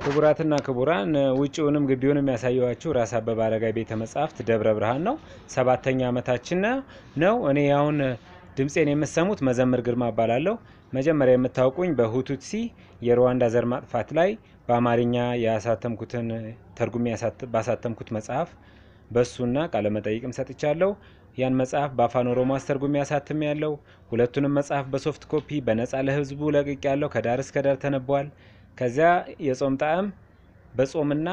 ክቡራትና ክቡራን ውጪውንም ግቢውንም ያሳየዋችሁ ራስ አበበ አረጋይ ቤተ መጻሕፍት ደብረ ብርሃን ነው። 7ኛ ዓመታችን ነው። እኔ አሁን ድምጼን የምትሰሙት መዘምር ግርማ እባላለሁ። መጀመሪያ የምታውቁኝ በሁቱትሲ የሩዋንዳ ዘር ማጥፋት ላይ በአማርኛ ያሳተምኩትን ተርጉሜ ባሳተምኩት መጽሐፍ በሱና ቃለ መጠይቅም ሰጥቻለሁ። ያን መጽሐፍ በአፋን ኦሮሞ አስተርጉሜ ያሳትሜያለሁ። ሁለቱንም መጽሐፍ በሶፍት ኮፒ በነፃ ለህዝቡ ለቅቄያለሁ። ከዳር እስከ ዳር ተነቧል። ከዚያ የጾም ጣዕም በጾምና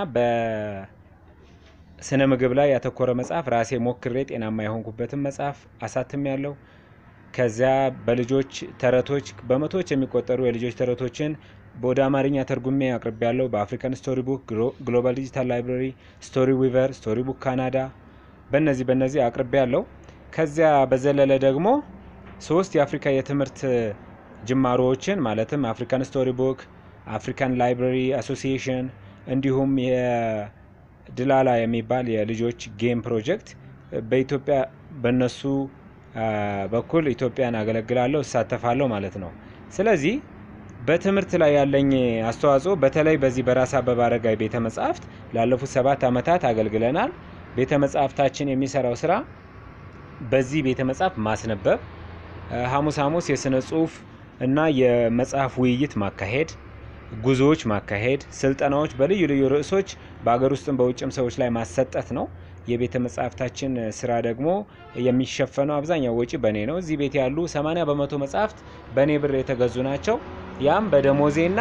በስነ ምግብ ላይ ያተኮረ መጽሐፍ ራሴ ሞክሬ ጤናማ የሆንኩበትን መጽሐፍ አሳትሜያለሁ። ከዚያ በልጆች ተረቶች በመቶዎች የሚቆጠሩ የልጆች ተረቶችን ወደ አማርኛ ተርጉሜ አቅርቤያለሁ። በአፍሪካን ስቶሪ ቡክ፣ ግሎባል ዲጂታል ላይብራሪ፣ ስቶሪ ዊቨር፣ ስቶሪ ቡክ ካናዳ በእነዚህ አቅርቤያለሁ። ከዚያ በዘለለ ደግሞ 3 የአፍሪካ የትምህርት ጅማሮዎችን ማለትም አፍሪካን ስቶሪ ቡክ፣ አፍሪካን ላይብራሪ አሶሲዬሽን እንዲሁም የድላላ የሚባል የልጆች ጌም ፕሮጀክት በኢትዮጵያ በነሱ በኩል ኢትዮጵያን አገለግላለሁ እሳተፋለሁ ማለት ነው። ስለዚህ በትምህርት ላይ ያለኝ አስተዋጽኦ በተለይ በዚህ በራስ አበበ አረጋይ ቤተ መጻሕፍት ላለፉት 7 ዓመታት አገልግለናል። ቤተ መጻሕፍታችን የሚሰራው ስራ በዚህ ቤተ መጻሕፍት ማስነበብ፣ ሐሙስ የስነ ጽሁፍ እና የመጽሐፍ ውይይት ማካሄድ፣ ጉዞዎች ማካሄድ፣ ስልጠናዎች በልዩ ልዩ ርዕሶች በአገር ውስጥም በውጭም ሰዎች ላይ ማሰጠት ነው። የቤተ መጻሕፍታችን ስራ ደግሞ የሚሸፈነው አብዛኛው ወጪ በኔ ነው። እዚህ ቤት ያሉ 80% መጻሕፍት በኔ ብር የተገዙ ናቸው። ያም በደሞዜና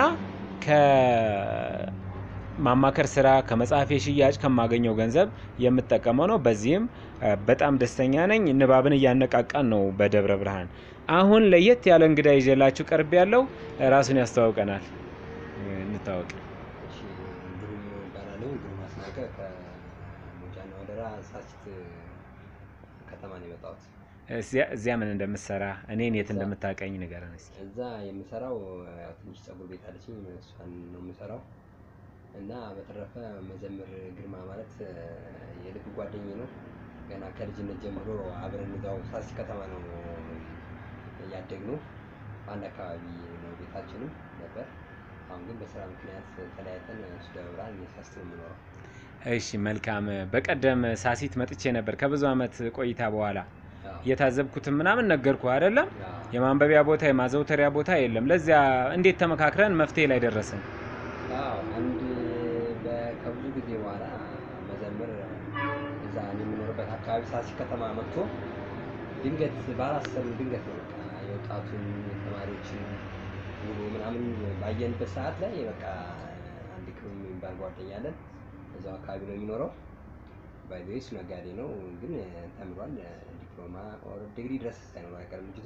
ከማማከር ስራ ከመጽሐፍ የሽያጭ ከማገኘው ገንዘብ የምጠቀመው ነው። በዚህም በጣም ደስተኛ ነኝ። ንባብን እያነቃቃን ነው በደብረ ብርሃን። አሁን ለየት ያለ እንግዳ ይዤላችሁ ቀርብ ያለው ራሱን ያስተዋውቀናል። እንታወቅ። እሺ ግሩም ባላለው ግሩም አስናቀ ከሞጃና ወደራ ሳስት ከተማ ነው የመጣሁት። እዚያ ምን እንደምትሰራ እኔን የት እንደምታቀኝ ንገረን እስኪ። እዛ የምሰራው ትንሽ ጸጉር ቤት አለችኝ፣ እሷን ነው የምሰራው። እና በተረፈ መዘምር ግርማ ማለት የልብ ጓደኛዬ ነው። ገና ከልጅነት ጀምሮ አብረን እዛው ሳስት ከተማ ነው ያደግነው። አንድ አካባቢ ነው ቤታችንም ነበር። አሁን ግን በስራ ምክንያት ተለያይተን ደብረ ብርሃን ሳስት ነው የምኖረው። እሺ መልካም። በቀደም ሳሲት መጥቼ ነበር ከብዙ አመት ቆይታ በኋላ የታዘብኩትን ምናምን ነገርኩ አይደለም። የማንበቢያ ቦታ የማዘውተሪያ ቦታ የለም። ለዚያ እንዴት ተመካክረን መፍትሄ ላይ ደረስን? አዎ አንድ ከብዙ ጊዜ በኋላ መዘምር እዛ የምኖርበት አካባቢ ሳሲት ከተማ መጥቶ ድንገት ባላሰብን ድንገት ነው በቃ የወጣቱን የተማሪዎችን ውሎ ምናምን ባየንበት ሰዓት ላይ በቃ አንድ ክሩም የሚባል ጓደኛ አለን እዛው አካባቢ ነው የሚኖረው። ባይቤስ ነጋዴ ነው ግን ተምሯል። ዲፕሎማ ኦር ዲግሪ ድረስ ሳይኖር አይቀርም ልጅቱ።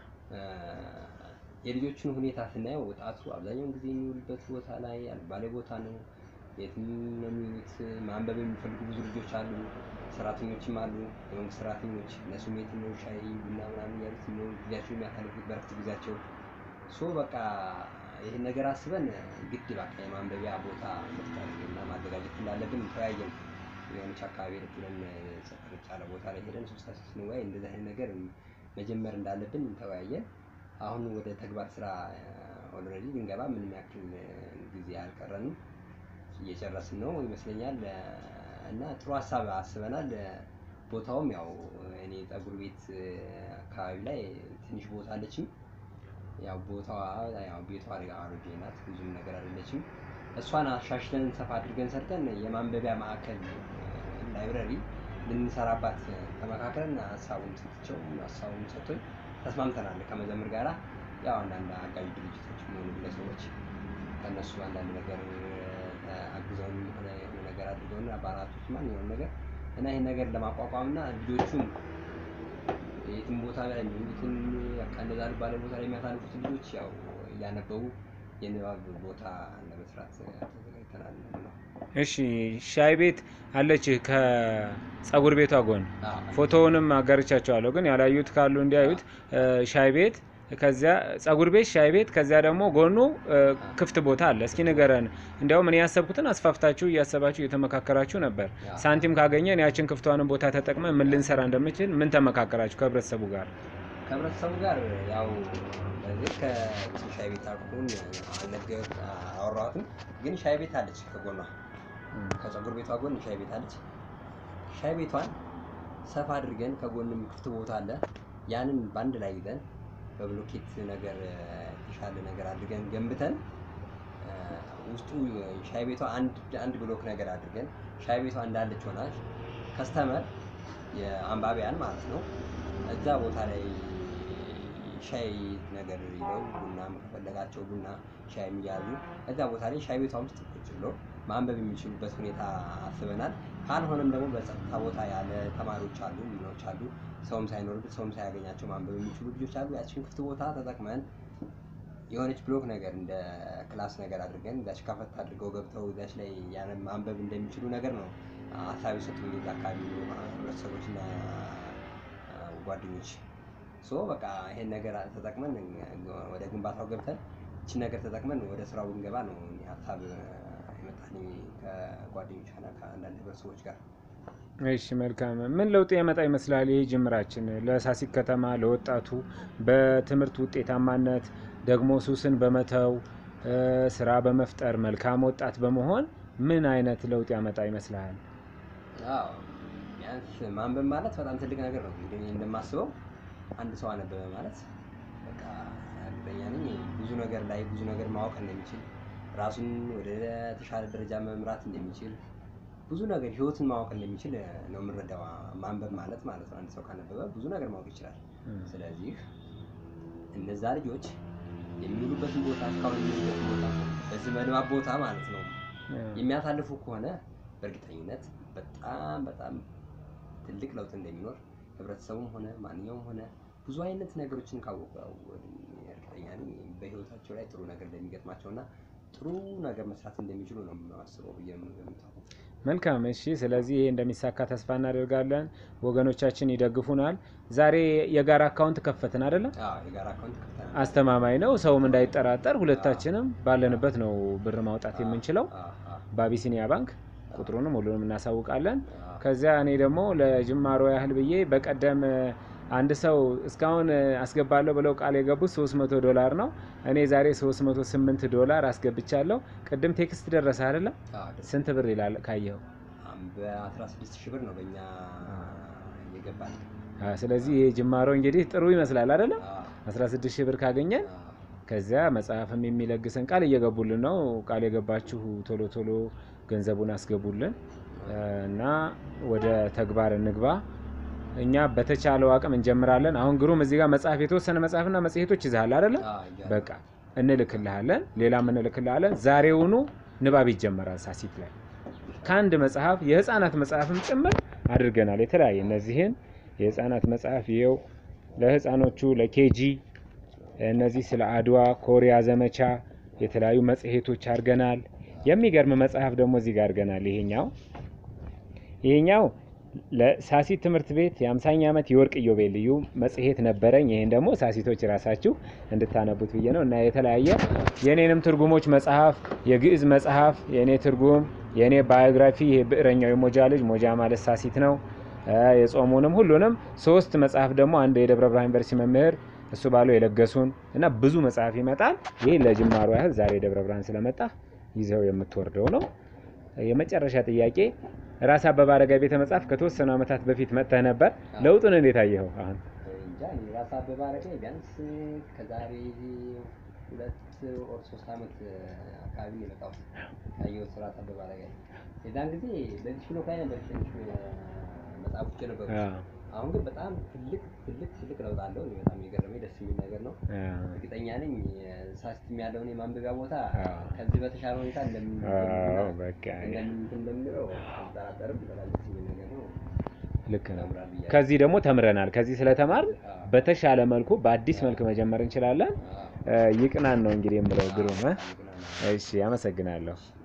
የልጆቹን ሁኔታ ስናየው ወጣቱ አብዛኛውን ጊዜ የሚውልበት ቦታ ላይ አልባሌ ቦታ ነው። የትም ነው የሚውሉት። ማንበብ የሚፈልጉ ብዙ ልጆች አሉ፣ ሰራተኞችም አሉ፣ የመንግስት ሰራተኞች። እነሱም የት ነው ሻይ ቡና ምናምን ያሉት ነው ጊዜያቸው የሚያሳልፉት በረፍት ጊዜያቸው። በቃ ይሄን ነገር አስበን ግድ በቃ የማንበቢያ ቦታ መፍጠርና ማዘጋጀት እንዳለብን ተወያየን። የሆነች አካባቢ ብለን ጸጥታ ያለ ቦታ ላይ ሄደን ሶስታችን ስንወያይ እንደዚህ አይነት ነገር መጀመር እንዳለብን ተወያየን። አሁን ወደ ተግባር ስራ ኦልሬዲ ልንገባ ምንም ያክል ጊዜ አልቀረንም፣ እየጨረስን ነው ይመስለኛል። እና ጥሩ ሀሳብ አስበናል። ቦታውም ያው እኔ ጸጉር ቤት አካባቢ ላይ ትንሽ ቦታ አለችኝ። ያው ቦታዋ ያው ቤቷ አሮጌ ናት፣ ብዙም ነገር አይደለችም። እሷን አሻሽለን ሰፋ አድርገን ሰርተን የማንበቢያ ማዕከል ላይብራሪ ልንሰራባት ተመካክረን ሀሳቡን ሰጥቶኝ ተስማምተናል ከመዘምር ጋራ። ያው አንዳንድ አጋዥ ድርጅቶች የሚሆኑ ግለሰቦች ከነሱ አንዳንድ ነገር አግዘውን የሆነ ነገር አድርገውን አባላቶች ማንኛውም ነገር እና ይሄን ነገር ለማቋቋምና ልጆቹን የትም ቦታ ላይ የሚሉትን እንደዛ ባለ ቦታ ላይ የሚያሳልፉት ልጆች ያው እያነበቡ የንባብ ቦታ ለመስራት ተዘጋጅተናል ነው። እሺ ሻይ ቤት አለች ከጸጉር ቤቷ ጎን። ፎቶውንም አጋርቻቸዋለሁ ግን ያላዩት ካሉ እንዲያዩት። ሻይ ቤት ከዚያ ጸጉር ቤት ሻይ ቤት ከዚያ ደግሞ ጎኑ ክፍት ቦታ አለ። እስኪ ንገረን። እንዲያውም እኔ ያሰብኩትን አስፋፍታችሁ እያሰባችሁ እየተመካከራችሁ ነበር። ሳንቲም ካገኘን ያችን ክፍቷን ቦታ ተጠቅመን ምን ልንሰራ እንደምንችል ምን ተመካከራችሁ ከህብረተሰቡ ጋር? ከህብረተሰቡ ጋር ያው ለዚህ ከሻይ ቤት አቁን ነገር አላወራኋትም፣ ግን ሻይ ቤት አለች ከጎኗ፣ ከፀጉር ቤቷ ጎን ሻይ ቤት አለች። ሻይ ቤቷን ሰፋ አድርገን ከጎንም ክፍት ቦታ አለ። ያንን ባንድ ላይ ይዘን በብሎኬት ነገር የተሻለ ነገር አድርገን ገንብተን ውስጡ ሻይ ቤቷ አንድ ብሎክ ነገር አድርገን ሻይ ቤቷ እንዳለች ሆና ከስተመር የአንባቢያን ማለት ነው እዛ ቦታ ላይ ሻይ ነገር ይለው ቡና ከፈለጋቸው ቡና ሻይ የሚያዙ እዛ ቦታ ላይ ሻይ ቤቷ ውስጥ ቁጭ ብሎ ማንበብ የሚችሉበት ሁኔታ አስበናል። ካልሆነም ደግሞ በጸጥታ ቦታ ያለ ተማሪዎች አሉ፣ ምኖች አሉ፣ ሰውም ሳይኖርበት ሰውም ሳያገኛቸው ማንበብ የሚችሉ ልጆች አሉ። ያችን ክፍት ቦታ ተጠቅመን የሆነች ብሎክ ነገር እንደ ክላስ ነገር አድርገን እዛች ከፈት አድርገው ገብተው እዛች ላይ ያንን ማንበብ እንደሚችሉ ነገር ነው ሀሳብ የሰጡኝ አካባቢ ህብረተሰቦችና ጓደኞች። በቃ ይሄን ነገር ተጠቅመን ወደ ግንባታው ገብተን እቺን ነገር ተጠቅመን ወደ ስራው እንገባ ነው ሀሳብ የመጣልኝ ከጓደኞችና ከአንዳንድ ህብረተሰቦች ጋር። እሺ መልካም። ምን ለውጥ ያመጣ ይመስላል ይሄ ጅምራችን ለሳሲት ከተማ ለወጣቱ በትምህርት ውጤታማነት ደግሞ ሱስን በመተው ስራ በመፍጠር መልካም ወጣት በመሆን ምን አይነት ለውጥ ያመጣ ይመስላል? አዎ ቢያንስ ማንበብ ማለት በጣም ትልቅ ነገር ነው። እንግዲህ እንደማስበው አንድ ሰው አነበበ ማለት በቃ እርግጠኛ ነኝ ብዙ ነገር ላይ ብዙ ነገር ማወቅ እንደሚችል፣ ራሱን ወደ ተሻለ ደረጃ መምራት እንደሚችል፣ ብዙ ነገር ህይወትን ማወቅ እንደሚችል ነው የምንረዳው። ማንበብ ማለት ነው አንድ ሰው ካነበበ ብዙ ነገር ማወቅ ይችላል። ስለዚህ እነዛ ልጆች የሚውሉበትን ቦታ እስካሁን የሚውሉበትን ቦታ በዚህ መድባብ ቦታ ማለት ነው የሚያሳልፉ ከሆነ በእርግጠኝነት በጣም ትልቅ ለውጥ እንደሚኖር ህብረተሰቡም ሆነ ማንኛውም ሆነ ብዙ አይነት ነገሮችን ካወቁ እርግጠኛ ነኝ በህይወታቸው ላይ ጥሩ ነገር እንደሚገጥማቸውና ጥሩ ነገር መስራት እንደሚችሉ ነው የማስበው ብዬ የምገምተው። መልካም እሺ። ስለዚህ ይሄ እንደሚሳካ ተስፋ እናደርጋለን። ወገኖቻችን ይደግፉናል። ዛሬ የጋራ አካውንት ከፈትን አይደለ? አዎ የጋራ አካውንት ከፈትን። አስተማማኝ ነው፣ ሰውም እንዳይጠራጠር ሁለታችንም ባለንበት ነው ብር ማውጣት የምንችለው። በአቢሲኒያ ባንክ ቁጥሩንም ሁሉንም እናሳውቃለን። ከዚያ እኔ ደግሞ ለጅማሮ ያህል ብዬ በቀደም አንድ ሰው እስካሁን አስገባለሁ ብለው ቃል የገቡት $300 ነው። እኔ ዛሬ $308 አስገብቻለሁ። ቅድም ቴክስት ደረሰ አይደለ? ስንት ብር ይላል ካየው? በ16000 ብር ነው በእኛ የገባል። ስለዚህ ይሄ ጅማሮ እንግዲህ ጥሩ ይመስላል አይደለ? 16000 ብር ካገኘን ከዚያ መጽሐፍም የሚለግሰን ቃል እየገቡልን ነው። ቃል የገባችሁ ቶሎ ቶሎ ገንዘቡን አስገቡልን እና ወደ ተግባር እንግባ። እኛ በተቻለው አቅም እንጀምራለን። አሁን ግሩም እዚህ ጋር መጽሐፍ የተወሰነ መጽሐፍና መጽሔቶች ይዛል አይደለ? በቃ እንልክልሃለን፣ ሌላም እንልክልሃለን። ዛሬውኑ ንባብ ይጀምራል ሳሲት ላይ ከአንድ መጽሐፍ የህፃናት መጽሐፍም ጭምር አድርገናል። የተለያየ እነዚህን የህፃናት መጽሐፍ ይኸው ለህፃኖቹ ለኬጂ እነዚህ ስለ አድዋ ኮሪያ ዘመቻ የተለያዩ መጽሔቶች አድርገናል። የሚገርም መጽሐፍ ደግሞ እዚህ ጋር አድርገናል። ይሄኛው ለሳሲት ትምህርት ቤት የ50ኛ ዓመት የወርቅ ኢዮቤልዩ መጽሔት ነበረኝ። ይሄን ደግሞ ሳሲቶች ራሳችሁ እንድታነቡት ብዬ ነው። እና የተለያየ የኔንም ትርጉሞች መጽሐፍ፣ የግዕዝ መጽሐፍ፣ የኔ ትርጉም፣ የኔ ባዮግራፊ፣ ይሄ ብዕረኛው የሞጃ ልጅ ሞጃ ማለት ሳሲት ነው። የጾሙንም ሁሉንም 3 መጽሐፍ ደግሞ አንድ የደብረ ብርሃን ዩኒቨርሲቲ መምህር እሱ ባለው የለገሱን እና ብዙ መጽሐፍ ይመጣል። ይሄ ለጅማሮ ያህል ዛሬ ደብረ ብርሃን ስለመጣ ይዘው የምትወርደው ነው። የመጨረሻ ጥያቄ ራስ አበበ አረጋይ ቤተ መጽሐፍ ከተወሰኑ ዓመታት በፊት መጥተህ ነበር። ለውጡን እንዴት አየኸው? አሁን እንጃ ራስ አበበ አረጋይ ቢያንስ ከዛሬ 2 or 3 ዓመት አካባቢ ነው የመጣው ያየሁት ራስ አበበ አረጋይ። የዛን ጊዜ በዚህ ብሎክ ላይ ነበር መጽሐፎች ነበሩ። አሁን ግን በጣም ትልቅ ለውጥ አለው። በጣም የገረመኝ ደስ የሚል ነገር ነው። እርግጠኛ ነኝ ሳሲት ያለውን የማንበቢያ ቦታ ከዚህ በተሻለ ሁኔታ እንደምንለው አልጠራጠርም። በጣም ደስ የሚል ነገር ነው። ልክ ነው። ከዚህ ደግሞ ተምረናል። ከዚህ ስለተማርን በተሻለ መልኩ በአዲስ መልክ መጀመር እንችላለን። ይቅናን ነው እንግዲህ የምለው ግሩም። እሺ አመሰግናለሁ።